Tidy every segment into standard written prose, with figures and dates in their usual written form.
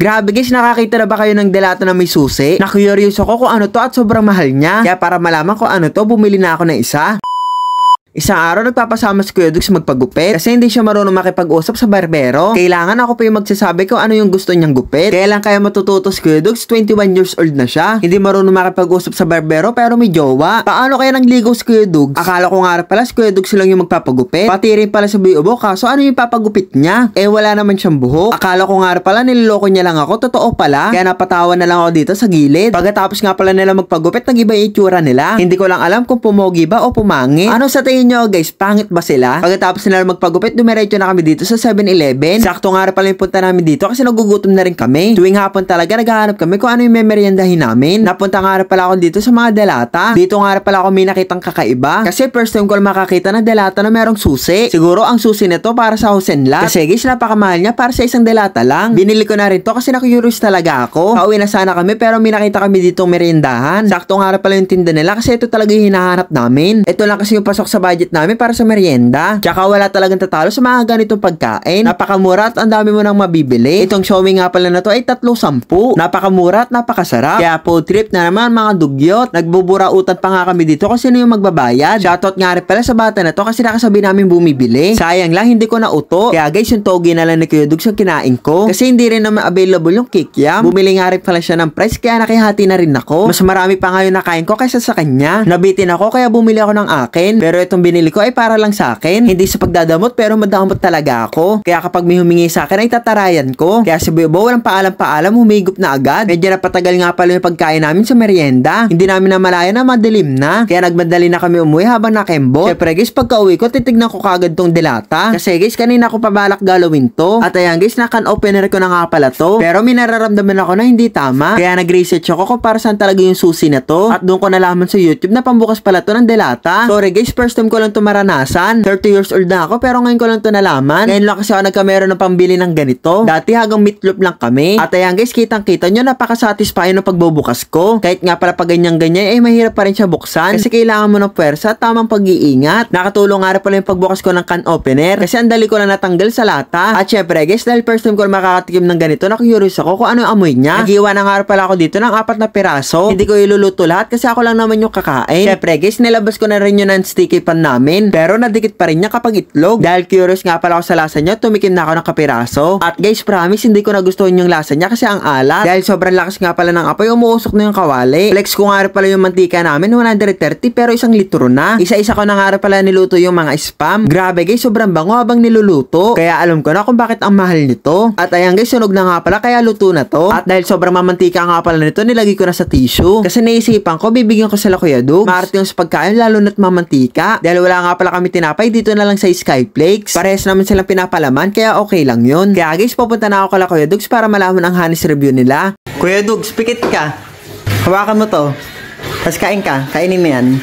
Grabe guys, nakakita na ba kayo ng delata na may susi? Na-curious ako kung ano to at sobrang mahal niya. Kaya para malaman ko ano to, bumili na ako ng isa. Isang araw nagpapasama si Kuya Dugs magpagupit kasi hindi siya marunong makipag-usap sa barbero. Kailangan ako pa yung magsasabi kung ano yung gusto niyang gupit. Kailan kaya matututo si Kuya Dugs? 21 years old na siya. Hindi marunong makipag-usap sa barbero pero may jowa. Paano kaya nangligaw si Kuya Dugs? Akala ko nga pala si Kuya Dugs lang yung magpapagupit. Pati rin pala si Boy Ubo, kaso ano yung papagupit niya? Eh wala naman siyang buhok. Akala ko nga pala niloloko niya lang ako. Totoo pala. Kaya napatawa na lang ako dito sa gilid. Pagkatapos nga pala nila magpagupit, nag-iba yung itsura nila. Hindi ko lang alam kung pumogi ba o pumangit. Ano sa tingin nyo guys, pangit ba sila? Pagkatapos nila magpagupit, dumiretso na kami dito sa 7-Eleven. Sakto nga pala yung punta namin dito kasi nagugutom na rin kami. Tuwing hapon talaga naghahanap kami kung ano yung memeryendahin namin. Napunta nga pala ako dito sa mga delata. Dito nga pala ako may nakitang kakaiba. Kasi first time ko makakita ng delata na merong susi. Siguro ang susi nito para sa Hosenla. Kasi guys, napakamahal niya para sa isang delata lang. Binili ko na rin to kasi na-curious talaga ako. Pauwi na sana kami pero may nakita kami ditong meryendahan. Sakto nga pala yung tinda nila kasi ito talaga yung hinahanap namin. Ito lang kasi yung pasok sa budget namin para sa merienda. Tsaka wala talagang tatalo sa mga ganitong pagkain. Napakamura at ang dami mo nang mabibili. Itong Xiaomi nga pala na to ay 3.10. Napakamura at napakasarap. Kaya food trip na naman mga dugyot. Nagbuburautan pa nga kami dito kasi sino yung magbabayad. Shoutout nga rin pala sa bata na to kasi nakasabi namin bumibili. Sayang lang hindi ko nauto. Kaya guys, yung togi na lang ni Kuya Dugs yung kinain ko. Kasi hindi rin naman available yung kikiam. Bumili nga rin pala siya ng price kaya nakihati na rin ako. Mas marami pa ngayon nakain ko kaysa sa kanya. Nabitin ako kaya bumili ako ng akin. Pero itong binili ko ay para lang sa akin. Hindi sa pagdadamot pero madamot talaga ako. Kaya kapag may humingi sa akin ay tatarayan ko. Kaya si Bobo walang paalam-paalam humigop na agad. Medyo napatagal nga pala yung pagkain namin sa merienda. Hindi namin namalaya na madilim na. Kaya nagmadali na kami umuwi habang nakembo. Siyempre guys, pagka uwi ko titignan ko kagad tong delata. Kasi guys, kanina ko pabalak galawin to. At ayan guys, nakan opener ko na nga pala to. Pero may nararamdaman ako na hindi tama. Kaya nag-research ako kung para saan talaga yung susi na to. At doon ko nalaman sa YouTube na pambukas pala to ng delata. Sorry guys, first time ko lang to maranasan. 30 years old na ako pero ngayon ko lang to nalaman. Ngayon lang kasi ako nagkamera ng pambili ng ganito. Dati hanggang meatloaf lang kami. At ayan guys, kitang-kita nyo napaka-satisfying ng pagbubukas ko. Kahit nga pala pag ganyan-ganyan ay mahirap pa rin siya buksan. Kasi kailangan mo ng pwersa at tamang pag-iingat. Nakatulong nga rin pala yung pagbukas ko ng can opener. Kasi ang dali ko na natanggal sa lata. At syempre guys, dahil first time ko makakatikim ng ganito, na-curious ako kung ano yung amoy niya. Nagiwa na nga rin pala ako dito ng 4 na piraso. Hindi ko iluluto lahat kasi ako lang naman yung kakain. Syempre guys, nilabas ko na rin yun ng sticky pan namin. Pero nadikit pa rin niya kapag itlog. Dahil curious nga pala ako sa lasa niya, tumikim na ako ng kapiraso. At guys, promise hindi ko nagustuhan yung lasa niya kasi ang alat. Dahil sobrang lakas nga pala ng apoy, umuusok na yung kawali. Flex ko nga rin pala yung mantika namin, 130 pero 1 litro na. Isa-isa ko na nga rin pala niluto yung mga spam. Grabe guys, sobrang bango habang niluluto. Kaya alam ko na kung bakit ang mahal nito. At ayan guys, sunog na nga pala kaya luto na to. At dahil sobrang mamantika nga pala nito, nilagay ko na sa tissue. Kasi naisipan ko, bibigyan ko sila Kuya Dugs. Maarte yung sa pagkain, lalo na't mamantika. Dahil wala nga pala kami tinapay, dito na lang sa Skyflakes. Parehas naman silang pinapalaman, kaya okay lang yun. Kaya guys, pupunta na ako kala Kuya Dugs para malaman ang honest review nila. Kuya Dugs, pikit ka. Hawakan mo to. Tapos kain ka. Kainin mo yan.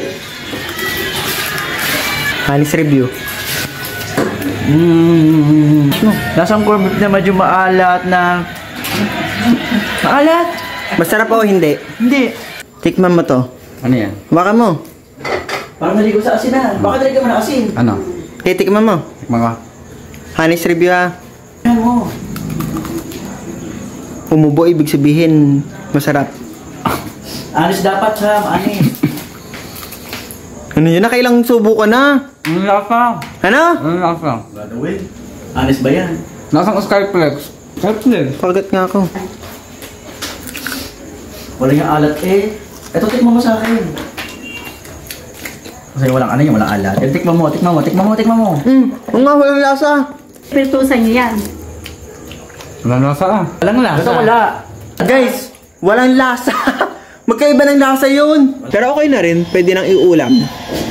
Honest review. Lasang corned beef na medyo maalat na... Maalat? Masarap o hindi? Hindi. Tikman mo to. Ano yan? Hawakan mo. Parang naligo sa asinan. Bakit naligo mo na asin? Ano? Tikman mo. Tikman ka. Honest review ha. Ano mo? Umubo, ibig sabihin masarap. Anis dapat sa anis. Ano yun? Nakailang subo ka na? Ano lasa? Ano? Ano lasa? Gagawin. Anis ba yan? Lasang Skyflex. Skyflex? Pagat nga ako. Wala yung alat eh. Eto, tikman mo sa akin. Kasi walang ano yung walang alat. Tikman mo. Oo nga, walang lasa. Pirtusan niyo yan. Walang lasa ah. Walang lasa. Basta wala. Guys, walang lasa. Magkaiba ng lasa yun. Pero okay na rin, pwede nang iulam.